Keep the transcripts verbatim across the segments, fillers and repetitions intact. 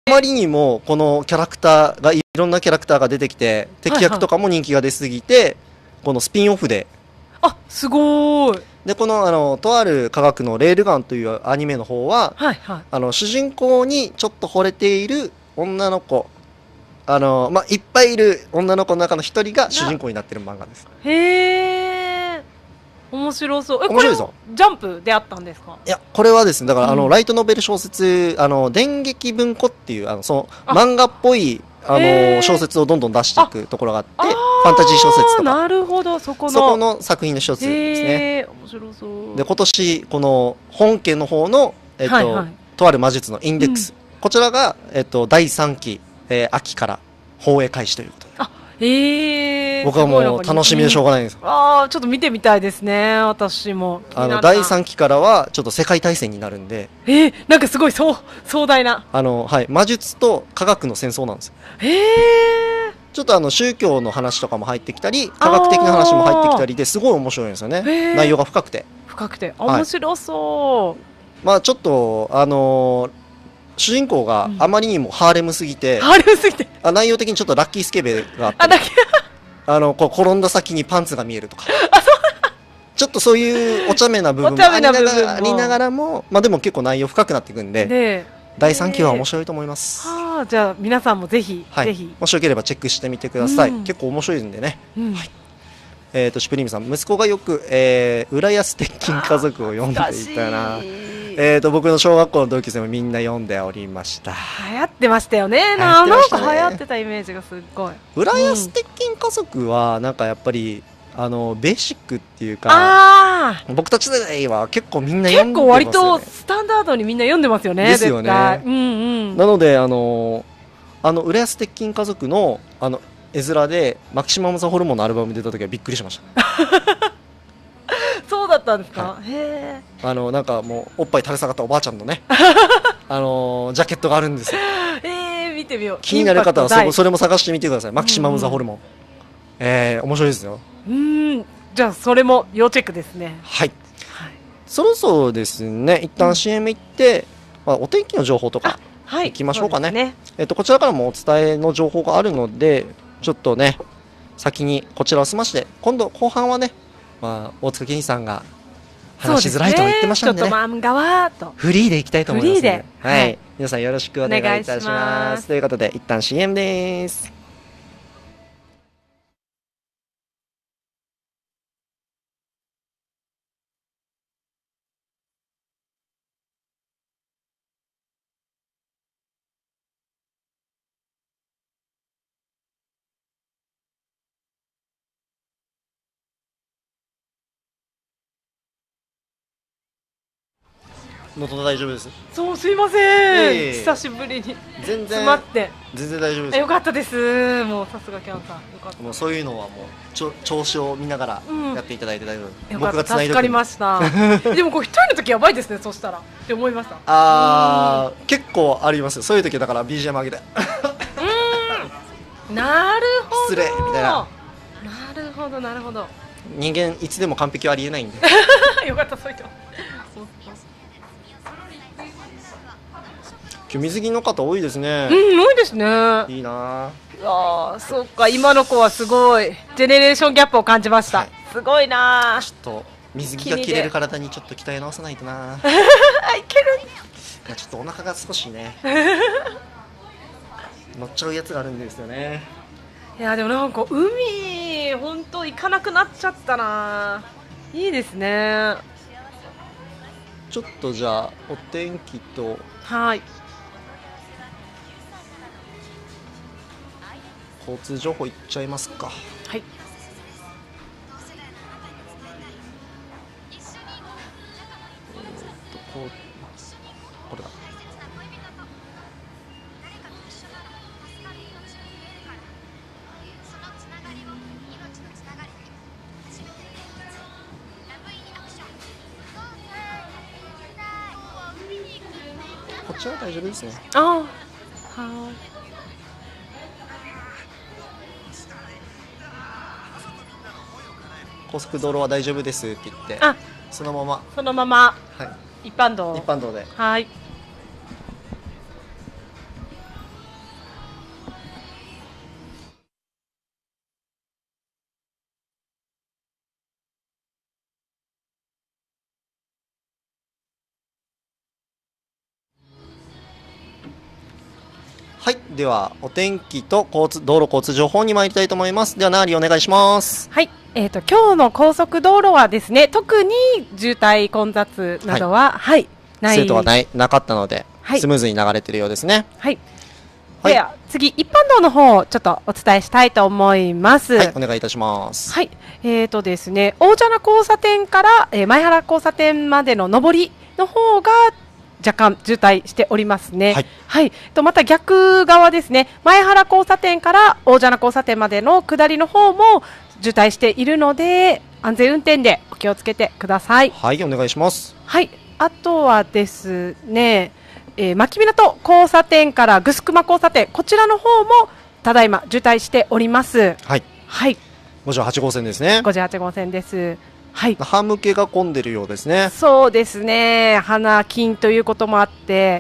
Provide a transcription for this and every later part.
まりにもこのキャラクターがいろんなキャラクターが出てきて敵役とかも人気が出すぎて、はいはい、このスピンオフであすごーいでこのあのとある科学のレールガンというアニメの方は、はいはい、あの主人公にちょっと惚れている女の子あの、まあ、いっぱいいる女の子の中の一人が主人公になってる漫画です。 へー面白そう。え面白いぞ。 ジャンプであったんですか？ いやこれはですねだから、うん、あのライトノベル小説あの電撃文庫っていうあのその漫画っぽいあの小説をどんどん出していくところがあってファンタジー小説とかなるほどそこのそこの作品の一つですね。 面白そうで今年この本家の方の、えっとはいはい、とある魔術のインデックス、うん、こちらが、えっと、だいさんき、えー、秋から放映開始ということであえー、 僕はもう楽しみでしょうがないんです。 ああちょっと見てみたいですね私も。 あのだいさんきからはちょっと世界大戦になるんでえー、なんかすごい壮壮大なあの、はい、魔術と科学の戦争なんですよ。 へえー、 ちょっとあの宗教の話とかも入ってきたり科学的な話も入ってきたりですごい面白いんですよね。内容が深くて深くて面白そう、はい、 まあちょっとあのー主人公があまりにもハーレムすぎて、 うん、ハーレムすぎてあ内容的にちょっとラッキースケベがあってああのこう転んだ先にパンツが見えるとかちょっとそういうお茶目な部分もありながらありながらも、まあ、でも結構内容深くなっていくんで、でだいさんきは面白いと思います。 はあ、じゃあ皆さんもぜひ、はい、ぜひもしよければチェックしてみてください、うん、結構面白いんでね、うんはいえー、とシュプリームさん息子がよく、えー、浦安鉄筋家族を読んでいたな。えーと僕の小学校の同級生もみんな読んでおりました。 流行ってましたよね。なんか流行ってたイメージがすっごい。 浦安鉄筋家族はなんかやっぱりあのベーシックっていうか僕たち世代は結構みんな読んでますよね。 結構割とスタンダードにみんな読んでますよね。 ですよね。 うんうん、 なのであのあの浦安鉄筋家族のあの絵面でマキシマムザホルモンのアルバム出た時はびっくりしました。 そうだったんですか、 はい、へあのなんかもうおっぱい垂れ下がったおばあちゃんのねあのー、ジャケットがあるんですよ。 えー、見てみよう。 気になる方はそそれも探してみてください。マキシマムザホルモン、うん、えー、面白いですよ。 うんじゃあそれも要チェックですね。 はい、はい、そろそろですね一旦 シーエム 行って、うんまあ、お天気の情報とかいきましょうかね。ねえっと、こちらからもお伝えの情報があるのでちょっとね先にこちらを済まして今度後半はねまあ、大塚健二さんが話しづらいと言ってましたんでね、 ちょっと漫画はとフリーでいきたいと思いますので、 ではい、皆さんよろしくお願いいたします。ということで一旦 シーエム です。喉大丈夫です。 そうすいません、えー、久しぶりに全然詰まって全然大丈夫です。 よかったです。もうさすがキャンさんよかった。 もうそういうのはもうちょ調子を見ながらやっていただいて大丈夫、 うん、僕がつないで助かりましたでもこう一人の時やばいですね。そしたらって思いました。 あー結構ありますよそういう時。だから ビージーエム 上げてうんなるほど失礼みたいな。 なるほどなるほど。 人間いつでも完璧はありえないんでよかったそう言って今日水着の方多いですね。 うん多いですね。 いいなあ。そうか今の子はすごいジェネレーションギャップを感じました、はい、すごいな。 ちょっと水着が着れる体にちょっと鍛え直さないとな。 いける。 いやちょっとお腹が少しね乗っちゃうやつがあるんですよね。 いやでもなんか海本当行かなくなっちゃったな。いいですね。 ちょっとじゃあお天気とはい交通情報いっちゃいますか。 はい。 えー、とこうこれだ。こっちは大丈夫ですね。 ああはい。 高速道路は大丈夫ですって言ってあそのままそのまま、 はい、 一般道一般道ではいはい、ではお天気と交通道路交通情報に参りたいと思います。ではナーリお願いします。 はい、えーと今日の高速道路はですね、特に渋滞混雑などは、はい、はい、ない生徒はないなかったので、 はい、 スムーズに流れているようですね。 はい。では次、一般道の方をちょっとお伝えしたいと思います。 はい、お願いいたします。 はい、えーとですね、大蛇名交差点から、えー、前原交差点までの上りの方が若干渋滞しておりますね。はい、はい、とまた逆側ですね、前原交差点から大蛇名交差点までの下りの方も渋滞しているので、安全運転でお気をつけてください。 はい、お願いします。 はい、あとはですね、えー、牧港交差点から城熊交差点、こちらの方もただいま渋滞しております。 はい、 はい、 ごじゅうはち号線ですね。 ごじゅうはち号線です。はい、 歯向けが混んでるようですね。 そうですね、花金ということもあって、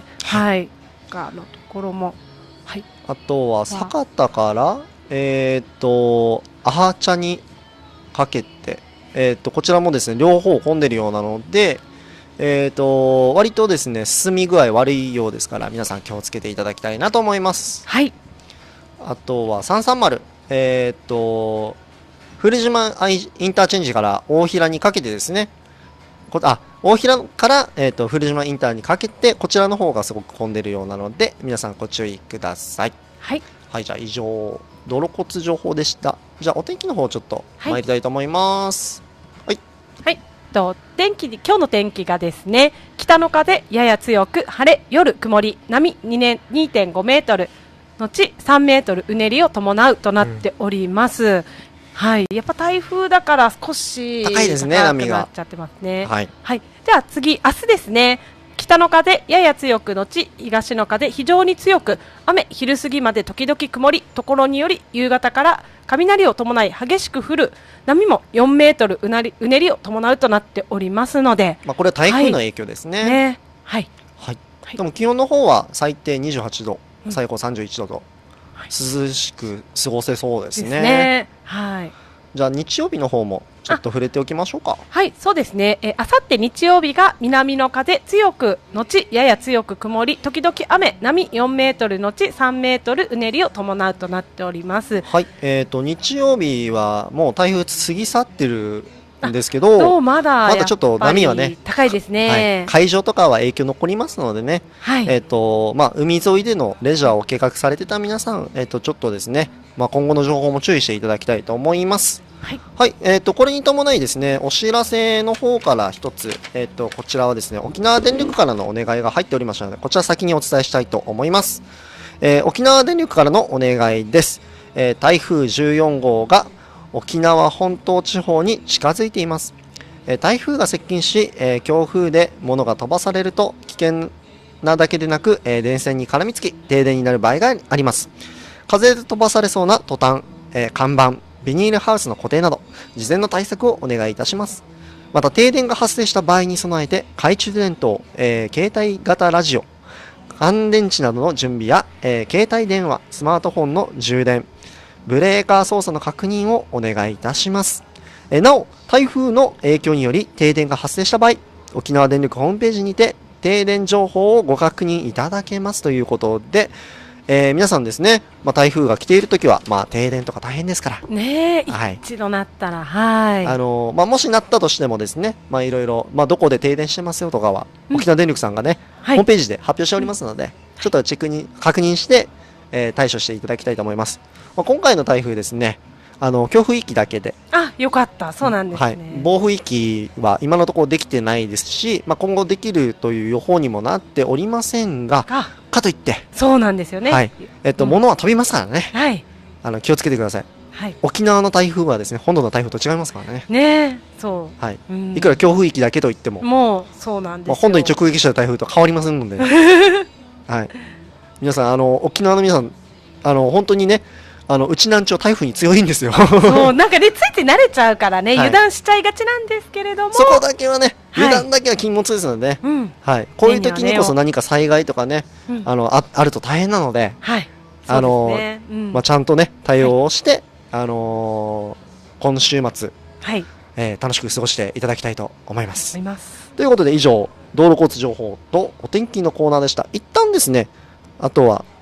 はい、他のところも、はい、 あとは酒田からえっ、ー、とアハ茶にかけて、えっ、ー、とこちらもですね両方混んでるようなので、えーと割とですね進み具合悪いようですから、皆さん気をつけていただきたいなと思います。 はい。 あとはさんさんまる、えーと古島インターチェンジから大平にかけてですね、こあ大平から、えーと古島インターにかけて、こちらの方がすごく混んでるようなので、皆さんご注意ください。 はい。 はい、じゃあ以上道路交通情報でした。じゃあお天気の方ちょっと参りたいと思います。はい。 はい。と天気今日の天気がですね、北の風やや強く晴れ、夜曇り、波 にてんごメートルのちさんメートルうねりを伴うとなっております。うん、はい、やっぱ台風だから少し高いですね、波が。 高くなっちゃってますね。 はい。 はい。では次、明日ですね。北の風やや強くのち東の風非常に強く、雨昼過ぎまで時々曇り、ところにより夕方から雷を伴い激しく降る、波もよんメートルうなりうねりを伴うとなっておりますので、 まあこれは台風の影響ですね。はい。ね、 はい。 はい。でも気温の方は最低にじゅうはちど、うん、最高さんじゅういちどと、はい、涼しく過ごせそうですね。ですね。はい。じゃあ日曜日の方もちょっと触れておきましょうか。 はい、そうですね。えあさって日曜日が南の風強くのちやや強く曇り、時々雨、波よんメートルのちさんメートルうねりを伴うとなっております。 はい、えーと日曜日はもう台風過ぎ去ってるんですけど、 どうまだまだちょっと波はね高いですね。 はい、海上とかは影響残りますのでね。はい、えーとまあ海沿いでのレジャーを計画されてた皆さん、えーとちょっとですね、まあ今後の情報も注意していただきたいと思います。はい、はい、えーとこれに伴いですね、お知らせの方から一つ、えーとこちらはですね、沖縄電力からのお願いが入っておりましたので、こちら先にお伝えしたいと思います。えー、沖縄電力からのお願いです。えー、台風じゅうよん号が沖縄本島地方に近づいています。えー、台風が接近し、えー、強風で物が飛ばされると危険なだけでなく、えー、電線に絡みつき停電になる場合があります。風で飛ばされそうなトタン、えー、看板、ビニールハウスの固定など事前の対策をお願いいたします。また停電が発生した場合に備えて懐中電灯、えー、携帯型ラジオ、乾電池などの準備や、えー、携帯電話、スマートフォンの充電、ブレーカー操作の確認をお願いいたします。えー、なお台風の影響により停電が発生した場合、沖縄電力ホームページにて停電情報をご確認いただけますということで、えー、皆さんですね、まあ、台風が来ているときは、まあ、停電とか大変ですからねえ、はい、一度なったら、はい、 あのーまあ、もしなったとしてもですね、まあ、いろいろ、まあ、どこで停電してますよとかは、うん、沖縄電力さんがね、はい、ホームページで発表しておりますので、うん、ちょっとチェックに確認して、えー、対処していただきたいと思います。まあ、今回の台風ですね、あの強風域だけで、 あ、よかった、そうなんですね、はい、 暴風域は今のところできてないですし、まあ、今後できるという予報にもなっておりませんが、かといってそうなんですよね、 はい、えっと、うん、物は飛びますからね、 はい、 あの気をつけてください、はい、沖縄の台風はですね本土の台風と違いますからね、 ね、そう、 はい、うん、いくら強風域だけといってももうそうなんですよ、 まあ、本土に直撃した台風と変わりませんので、はい、皆さんあの沖縄の皆さんあの本当にね、あのうちなんちょ台風に強いんですよ。 そう、なんかね、ついて慣れちゃうからね、はい、油断しちゃいがちなんですけれども、 そこだけはね、油断だけは禁物ですので、はいうんはい、こういう時にこそ何か災害とかね、うん、あの あ, あると大変なので、はい、あの、ねうんまあ、ちゃんとね対応をして、はい、あのー、今週末、はいえー、楽しく過ごしていただきたいと思います。 思いますということで以上道路交通情報とお天気のコーナーでした。一旦ですね、あとは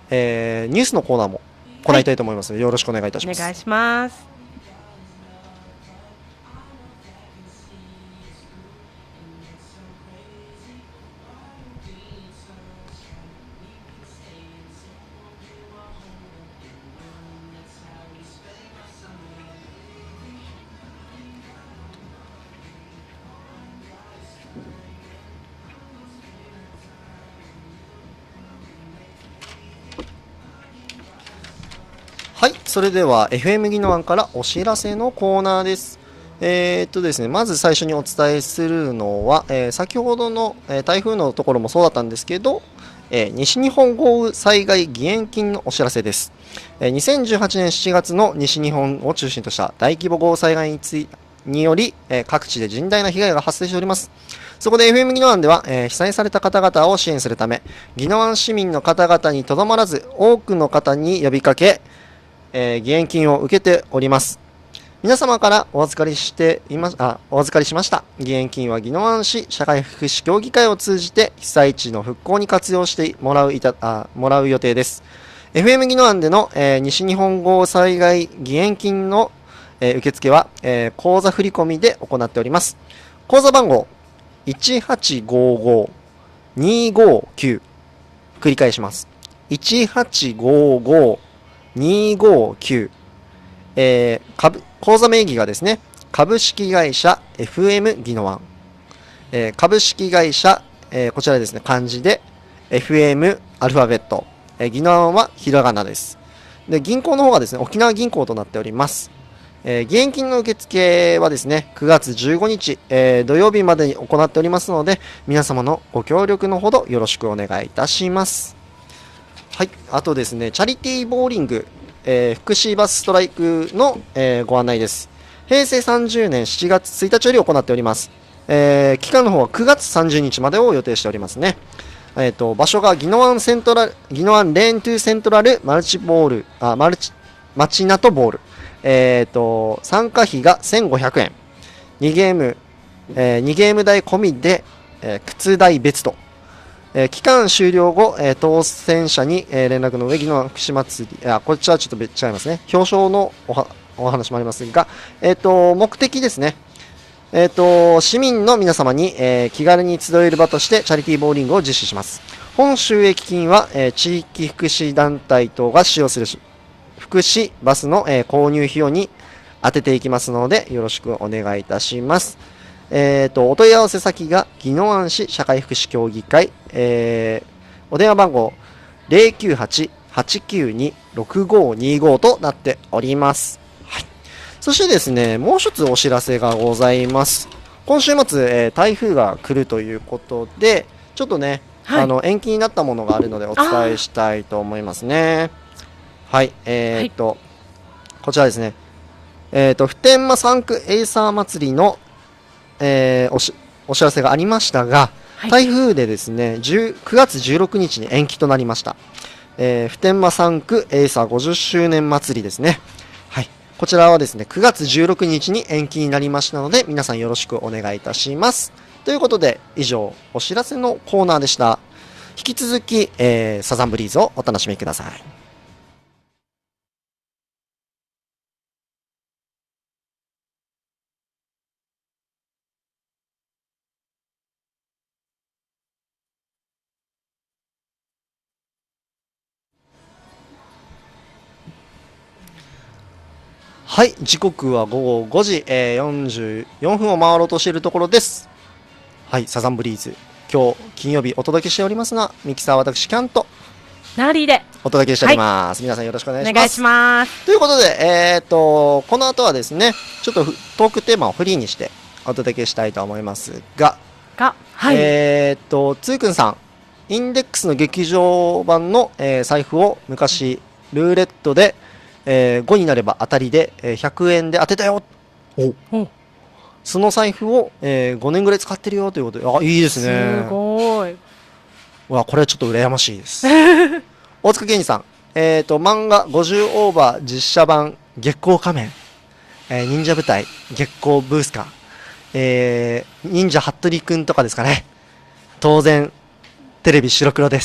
えー、ニュースのコーナーも行いたいと思いますので、はい、よろしくお願いいたします。 お願いします。 はい、それでは エフエム 技能案からお知らせのコーナーです。えー、っとですね、まず最初にお伝えするのは、えー、先ほどの、えー、台風のところもそうだったんですけど、えー、西日本豪雨災害義援金のお知らせです。えー、にせんじゅうはちねんしちがつの西日本を中心とした大規模豪雨災害についにより、えー、各地で甚大な被害が発生しております。そこで エフエム 技能案では、えー、被災された方々を支援するため、宜野湾市民の方々にとどまらず、多くの方に呼びかけ、えー、義援金を受けております。皆様からお預かりしていまあお預かりしました義援金は宜野湾市社会福祉協議会を通じて被災地の復興に活用してもらういたあもらう予定です。 エフエム 宜野湾での、えー、西日本豪雨災害義援金の、えー、受付は、えー、口座振込で行っております。口座番号いちはちごごにごきゅう、繰り返します。いちはちごごにごきゅう、えー、株口座名義がですね、株式会社 エフエム 宜野湾、えー、株式会社、えー、こちらですね、漢字で エフエム アルファベット、えー、宜野湾はひらがなです。で、銀行の方がですね、沖縄銀行となっております。えー、義援金の受付はですね、くがつじゅうごにち、えー、土曜日までに行っておりますので、皆様のご協力のほどよろしくお願いいたします。はい、あとですね、チャリティーボーリング、えー、福祉バスストライクの、えー、ご案内です。へいせいさんじゅうねんしちがつついたちより行っております。えー、期間の方はくがつさんじゅうにちまでを予定しておりますね。えーと、場所が宜野湾セントラル、宜野湾レーントゥセントラルマルチボール、あ、マルチ、マチナトボール。えーと、参加費がせんごひゃくえん。にゲーム、えー、にゲーム代込みで、えー、靴代別と。えー、期間終了後、えー、当選者に、えー、連絡の上、宜野湾福祉祭り、あ、こっちはちょっと別違いますね。表彰のおはお話もありますが、えーと、目的ですね。えーと、市民の皆様に、えー、気軽に集える場としてチャリティーボーリングを実施します。本収益金は、えー、地域福祉団体等が使用する福祉バスの、えー、購入費用に当てていきますので、よろしくお願いいたします。えーと、お問い合わせ先が宜野湾市社会福祉協議会、えー、お電話番号 ゼロきゅうはち はちきゅうに ろくごにご となっております。はい。そしてですね、もう一つお知らせがございます。今週末、えー、台風が来るということで、ちょっとね、はい、あの延期になったものがあるのでお伝えしたいと思いますね。はい、えー、っと、はい、こちらですね、えー、っと普天間産区エイサー祭りのえー、おしお知らせがありましたが、はい、台風でですねくがつじゅうろくにちに延期となりました。えー、普天間産区エイサーごじゅっしゅうねん祭りですね。はい、こちらはですねくがつじゅうろくにちに延期になりましたので、皆さんよろしくお願いいたします。ということで、以上お知らせのコーナーでした。引き続き、えー、サザンブリーズをお楽しみください。はい、時刻はごごごじ、えー、よんじゅうよんぷんを回ろうとしているところです。はい、サザンブリーズ、今日金曜日お届けしておりますが、ミキサーは私キャンとナーリーでお届けしております、はい、皆さんよろしくお願いします。 お願いします。 ということで、えー、とこの後はですね、ちょっとトークテーマをフリーにしてお届けしたいと思いますが、 が、はい、 えー、とつーくんさん、インデックスの劇場版の、えー、財布を昔ルーレットでえー、ごになれば当たりで、えー、ひゃくえんで当てたよ。おお、その財布を、えー、ごねんぐらい使ってるよということで、あ、いいですね。 すごい。 わ、これはちょっと羨ましいです。大塚健二さん、えーと、漫画ごじゅうオーバー実写版月光仮面、えー、忍者部隊月光ブースカー、えー、忍者服部くんとかですかね。当然テレビ白黒です。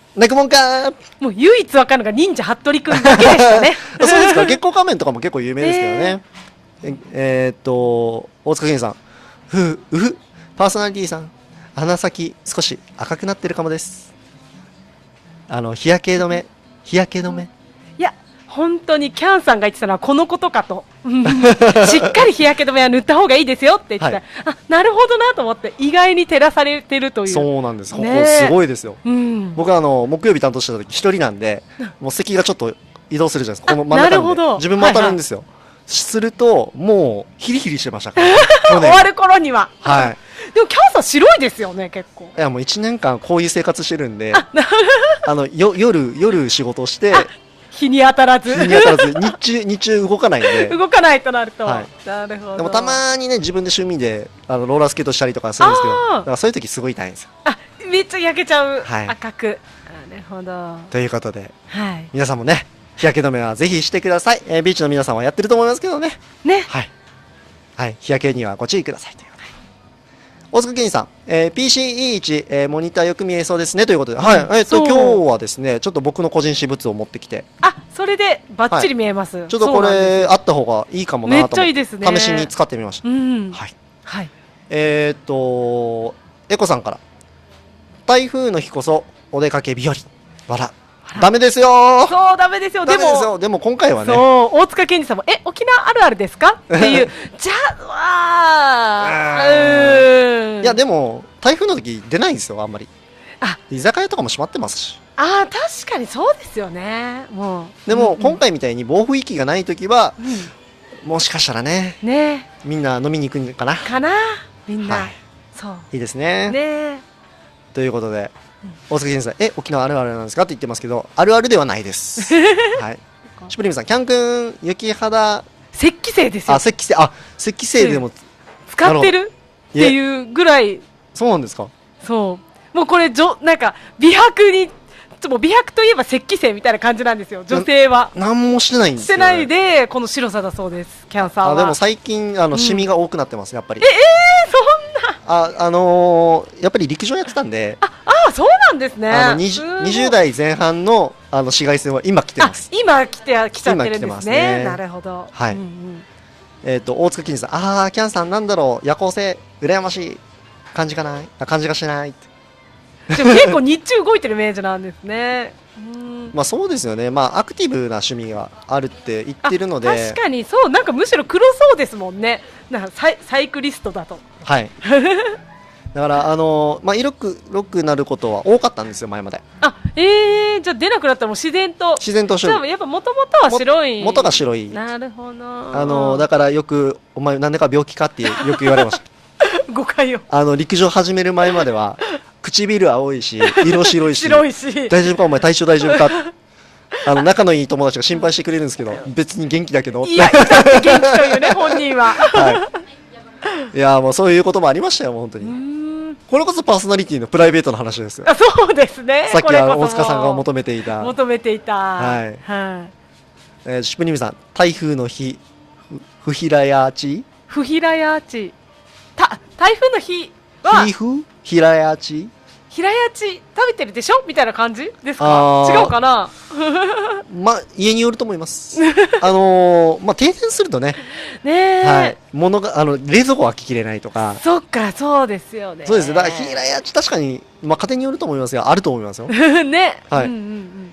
泣くもんかー。 もう唯一わかるのが忍者服部くんだけでしたね。 そうですか。月光仮面とかも結構有名ですけどね。ええー、っと大塚健さん、ふううふパーソナリティさん、鼻先少し赤くなってるかもです。あの日焼け止め日焼け止め。 いや本当にキャンさんが言ってたのはこのことかと。しっかり日焼け止めは塗った方がいいですよって言ってた、はい、あなるほどなと思って意外に照らされてるという。 そうなんです、ね、ここすごいですよ、 うん、 僕はあの木曜日担当した時一人なんで、もう席がちょっと移動するじゃないですか、この真ん中に、ね、自分も当たるんですよ、はいはい、するともうヒリヒリしてましたから終わる頃には。 はいでもキャンさん白いですよね結構。 いやもういちねんかんこういう生活してるんで、あのよ夜夜仕事して日に当たらず日に当たらず日中日中動かないんで動かないとなると、 はい、 なるほど。 でもたまにね自分で趣味であのローラースケートしたりとかするんですけど、だからそういう時すごい大変ですよ。 あめっちゃ焼けちゃう、 はい、 赤く。なるほど。 ということで、 はい、 皆さんもね日焼け止めはぜひしてください。えー、ビーチの皆さんはやってると思いますけどね。 ね。 はい、はい、日焼けにはご注意くださいという。大塚健二さん、えー、ピーシーイーワン、えー、モニターよく見えそうですねということで、はい、えー、っと今日はですねちょっと僕の個人私物を持ってきて、 あそれでバッチリ見えます、 はい、ちょっとこれあった方がいいかもなと思って、めっちゃいいですね、試しに使ってみました、 うん、 はい、 はい、 えー、っとエコさんから、台風の日こそお出かけ日和、笑ダメですよ。 そうダメですよ。でもでも今回はね、 そう大塚健二さんもえ沖縄あるあるですかっていうじゃあいやでも台風の時出ないんですよあんまり。あ居酒屋とかも閉まってますし。 あ確かにそうですよね。もうでも、うんうん、今回みたいに暴風域がない時は、うん、もしかしたらねねみんな飲みに行くんかなかなみんな、はい、そういいですね。 ねということで。大塚健二さん、え沖縄あるあるなんですかって言ってますけど、あるあるではないです。はい。シュプリームさん、キャン君雪肌石器製ですよ。 あ石器製あ石器製でも使ってるっていうぐらい。 そうなんですか。 そうもうこれじょなんか美白にもう美白といえば石器製みたいな感じなんですよ女性は。 何もしてないんですよ、 ね、してないでこの白さだそうです。キャンさんは。 あでも最近あのシミが多くなってます、うん、やっぱり。 ええー、そんなああのー、やっぱり陸上やってたんで。 ああそうなんですね。 あの 20, にじゅう代前半のあの紫外線は今来てます。 今来て来ちゃってるんですね。ねなるほど。 はい。うんうん、えっ、ー、と大塚健二さん、ああキャンさんなんだろう夜行性羨ましい感じかないあ感じがしないって。 でも結構日中動いてるイメージなんですね。うんまあそうですよね。まあアクティブな趣味があるって言ってるので。 確かにそうなんかむしろ黒そうですもんね。なんかサイサイクリストだと。 はい。だからあのー、まあ色くロックなることは多かったんですよ前まで。 あえー、じゃあ出なくなったらもう自然と自然と白い。 じゃあやっぱ元々は白い。 元が白い。 なるほど。 あのー、だからよくお前なんでか病気かってよく言われました。 誤解を。 あの陸上始める前までは唇青いし色白いし白いし大丈夫かお前体調大丈夫か。あの仲のいい友達が心配してくれるんですけど別に元気だけど。 いやだって元気というね本人は。はい。 いやもうそういうこともありましたよもう本当に。これこそパーソナリティのプライベートの話ですよ。 あそうですね。 さっきは大塚さんが求めていた求めていたはい、はいえー、シュプニムさん台風の日フヒラヤーチフヒラヤーチた台風の日はヒフヒラヤーチヒラヤチ食べてるでしょみたいな感じですか。違うかな。 まあ家によると思います。あのー、まあ停電するとね。 ねはい。物があの冷蔵庫は開ききれないとか。 そっかそうですよね。 そうです。だからヒラヤチ確かにまあ家庭によると思いますがあると思いますよ。 ね。 はい。うんうんうん、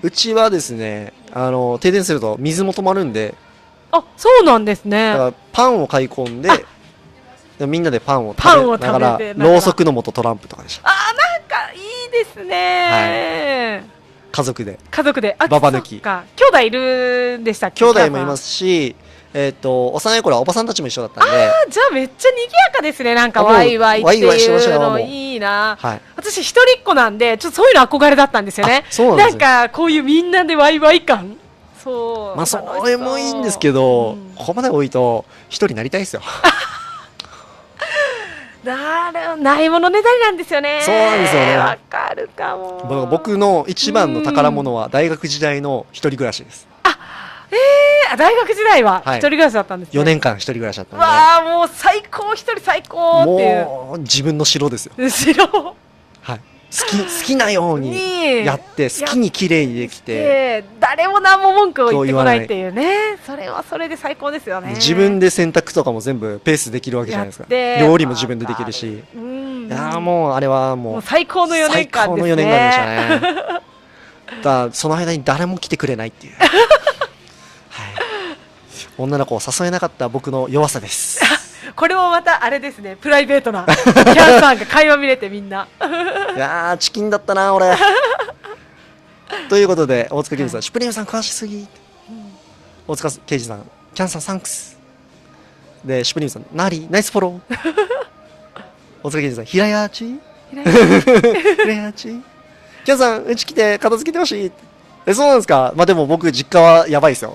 うちはですねあの停電すると水も止まるんで。 あそうなんですね。 だからパンを買い込んで。みんなでパンを食べながらろうそくの元トランプとかでした。 あーなんかいいですね、 はい、家族で家族でババ抜きか兄弟いるんでしたっけ。 兄弟もいますし、えー、と幼い頃はおばさんたちも一緒だったんで。 あーじゃあめっちゃ賑やかですね。なんかワイワイっていうのいいな、はい、私一人っ子なんでちょっとそういうの憧れだったんですよね。 そうなんですね。 なんかこういうみんなでワイワイ感そうまあそれもいいんですけど、うん、ここまで多いと一人になりたいですよ。 なるないものねだりなんですよね。 そうなんですよね。 わかるかも。 僕の一番の宝物は大学時代の一人暮らしです。 あ、ええー、大学時代は一人暮らしだったんですね。 よねんかん一人暮らしだったんで。 わあもう最高一人最高っていう。 もう自分の城ですよ。 城。 はい。 好き、好きなようにやって、好きに綺麗にできて、 誰も何も文句を言ってこないっていうね。それはそれで最高ですよね。 自分で洗濯とかも全部ペースできるわけじゃないですか。料理も自分でできるし。いやもう、あれはもう、もう最高のよねんかんですね。最高のよねんかんでしたね。 だその間に誰も来てくれないっていう。はい。女の子を誘えなかった僕の弱さです。 これもまたあれですね、プライベートなキャンさんが会話見れてみんな。 いやー、チキンだったな、俺。ということで、大塚圭司さん、はい、シュプリームさん詳しすぎ。うん、大塚圭司さん、キャンさん、サンクス。で、シュプリームさん、ナリー、ナイスフォロー。大塚圭司さん、平屋チ平屋チキャンさん、うち来て片付けてほしい。え、そうなんですか。まあ、でも僕、実家はやばいですよ。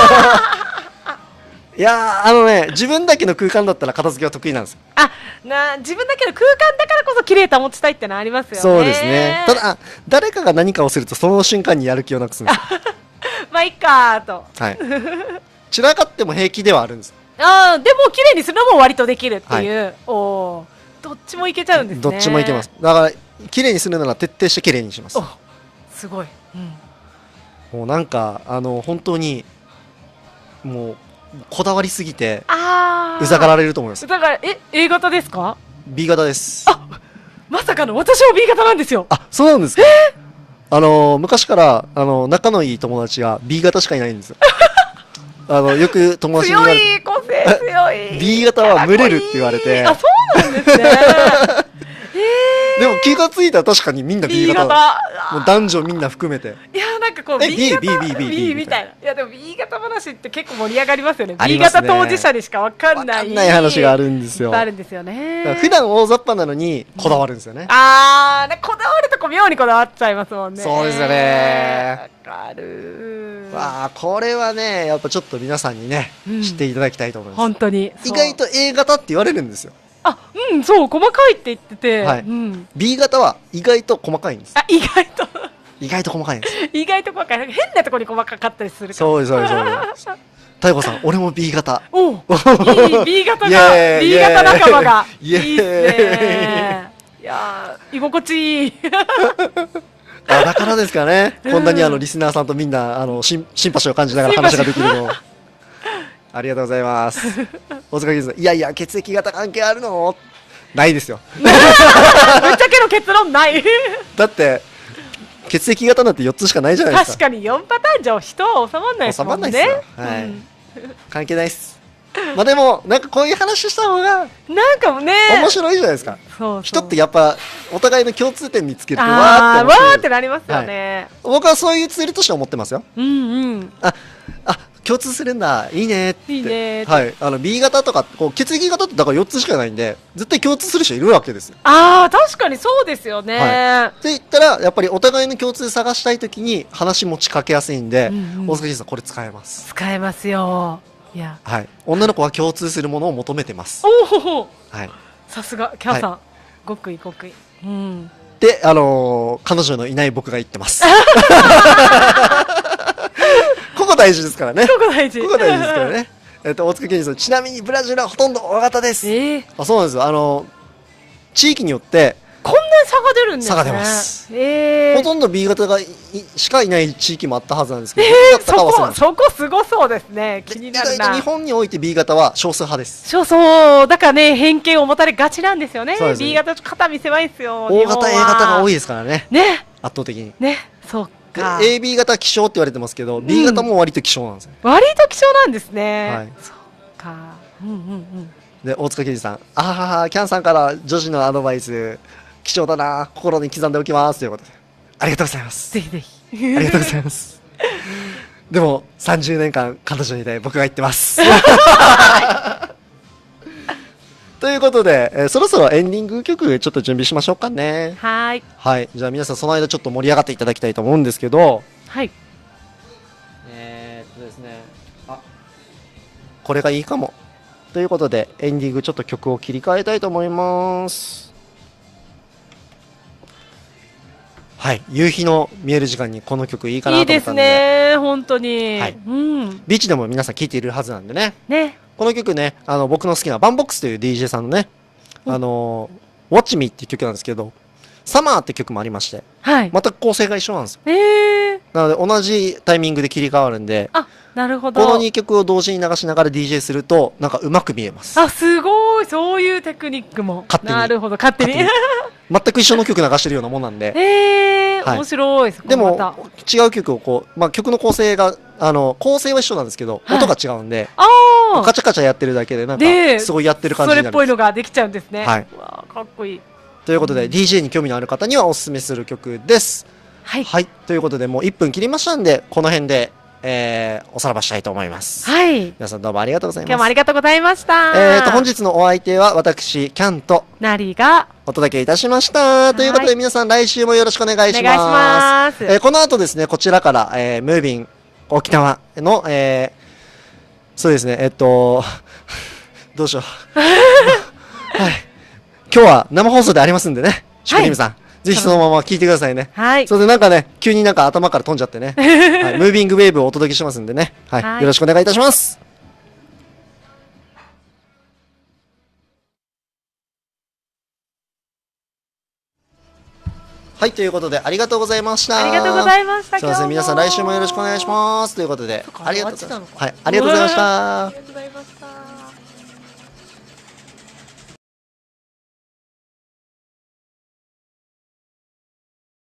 いやー、あのね、自分だけの空間だったら片付けは得意なんですよ。 あ、な、自分だけの空間だからこそ綺麗保ちたいってのはありますよね。 そうですね。ただ、誰かが何かをすると、その瞬間にやる気をなくすんですよ。 まあ、いっかーと。 はい。散らかっても平気ではあるんです。 ああ、でも綺麗にするのも割とできるっていう。はい、おお、どっちもいけちゃうんですね。 どっちもいけます。だから、綺麗にするなら徹底して綺麗にします。 すごい。うん、 もうなんか、あの、本当に、もう、こだわりすぎてうざがられると思います。 だからえ A 型ですか？ B 型です。 あ、まさかの私も B 型なんですよ。 あ、そうなんですか。えー、あの昔からあの仲のいい友達が B 型しかいないんですよ。あのよく友達に言われて、 強い個性強い。 B 型は群れるって言われて。 あ、そうなんですね。 えー、でも気がついたら確かにみんな B 型。もう男女みんな含めて。 いやなんかこう B 型 B B B B みたいな。いやでも B 型話って結構盛り上がりますよね。B 型当事者にしか分かんない。 分かんない話があるんですよ。 あるんですよね。 普段大雑把なのにこだわるんですよね。 ああ、こだわるとこ妙にこだわっちゃいますもんね。 そうですよね。 わかる。 わあ、これはね、やっぱちょっと皆さんにね、知っていただきたいと思います。 本当に。 意外と A 型って言われるんですよ。 あ、うん、そう、細かいって言ってて、 はい、うん、B 型は意外と細かいんです。 あ、意外と意外と細かいんです。 意外と細かい。変なところに細かかったりするから。 そうです、そうです、そうです。太鼓さん、俺も B 型。 おいい B 型が、B 型仲間が。いいっすね。いやー、居心地いい。 あ、だからですかね。こんなにあのリスナーさんとみんなあのシンシンパシーを感じながら話ができるの。ありがとうございます。大塚健さん、いやいや、血液型関係あるの？ないですよ。 ぶっちゃけの結論ない。 だって、血液型なんてよっつしかないじゃないですか。 確かによんパターンじゃ人は収まんないですもんね。収まんないですよ。はい。うん、関係ないっす。まあでも、なんかこういう話した方が、 なんかもね、 面白いじゃないですか。そうそう、人ってやっぱ、お互いの共通点見つけると、 わーって。わーってなりますよね、 はい。僕はそういうツールとして思ってますよ。 うんうん。 あ、あ、共通するんだ、いいねって。 いいね。 はい。あの、B 型とか、こう、血液型ってだからよっつしかないんで、絶対共通する人いるわけですよ。 ああ、確かにそうですよね。 はい。って言ったら、やっぱりお互いの共通探したいときに話持ちかけやすいんで、うんうん、大塚さん、これ使えます。 使えますよ。いや。 はい。女の子は共通するものを求めてます。 おお。 はい。 さすが、キャンさん。はい、極意極意。うん。 で、あのー、彼女のいない僕が言ってます。ここ大事ですからね。 ここ大事。 ここ大事ですからね。えっと、大塚健二さん、ちなみにブラジルはほとんど大型です。えー、あ、そうなんですよ。あの、地域によって、 こんなに差が出るんですね。 差が出ます。 えー、 ほとんど B 型がいしかいない地域もあったはずなんですけど、 えー、そこ、そこすごそうですね。気になるな。 意外と日本において B 型は少数派です。 少数、だからね、偏見を持たれがちなんですよね。ね B 型、肩身狭いですよ。 大型、A 型が多いですからね。 ね。 圧倒的に。 ね。そう。 エービー 型希少って言われてますけど、うん、B 型も割と希少なんですよ。 割と希少なんですね。はい。そうか。うんうんうん。 で、大塚健二さん、あはは、キャンさんから女子のアドバイス、貴重だな、心に刻んでおきますということで。ありがとうございます。 ぜひぜひ。 ありがとうございます。でも、さんじゅうねんかん彼女にいて僕が言ってます。ということで、えー、そろそろエンディング曲ちょっと準備しましょうかね。 はい。 はい。じゃあ皆さんその間ちょっと盛り上がっていただきたいと思うんですけど。 はい。 えーっとですね。あ、これがいいかも。ということで、エンディングちょっと曲を切り替えたいと思います。はい。夕日の見える時間にこの曲いいかなと思ったんで。いいですね。本当に。 はい。うん。ビーチでも皆さん聴いているはずなんでね。 ね。 この曲ね、あの、僕の好きなバンボックスという ディージェー さんのね、あの、Watch Me っていう曲なんですけど、 サマーって曲もありまして、 はい、 全く構成が一緒なんですよ。 えー、 なので同じタイミングで切り替わるんで、 あ、なるほど。 このにきょくを同時に流しながら ディージェー するとなんかうまく見えます。 あ、すごい、そういうテクニックも。 勝手に。 なるほど、勝手に。 全く一緒の曲流してるようなもんなんで。 えー、はい、面白い。 でも違う曲をこう、まあ、曲の構成があの構成は一緒なんですけど、はい、音が違うんで、あカチャカチャやってるだけでなんかすごいやってる感じになる。 それっぽいのができちゃうんですね。 はい、 うわかっこいい。 ということで、うん、ディージェー に興味のある方にはおすすめする曲です。 はい、 はい、ということでもういっぷん切りましたんで、この辺で、えー、おさらばしたいと思います。 はい、 皆さんどうもありがとうございます。 今日もありがとうございました。 えーと本日のお相手は私キャンとナリがお届けいたしました。ということで皆さん来週もよろしくお願いします。お願いします。えー、この後ですね、こちらから、えー、ムービン沖縄の、えー、そうですね、えっとどうしようはい、今日は生放送でありますんでね、シュクリームさん、はい、ぜひそのまま聞いてくださいね。はい。それでなんかね、急になんか頭から飛んじゃってね、はい、ムービングウェーブをお届けしますんでね、はい、はい、よろしくお願いいたします。はい、ということでありがとうございました。 ありがとうございました。 すみません、皆さん来週もよろしくお願いします。ということで、ありがとうございました。はい、ありがとうございました。ありがとうございました。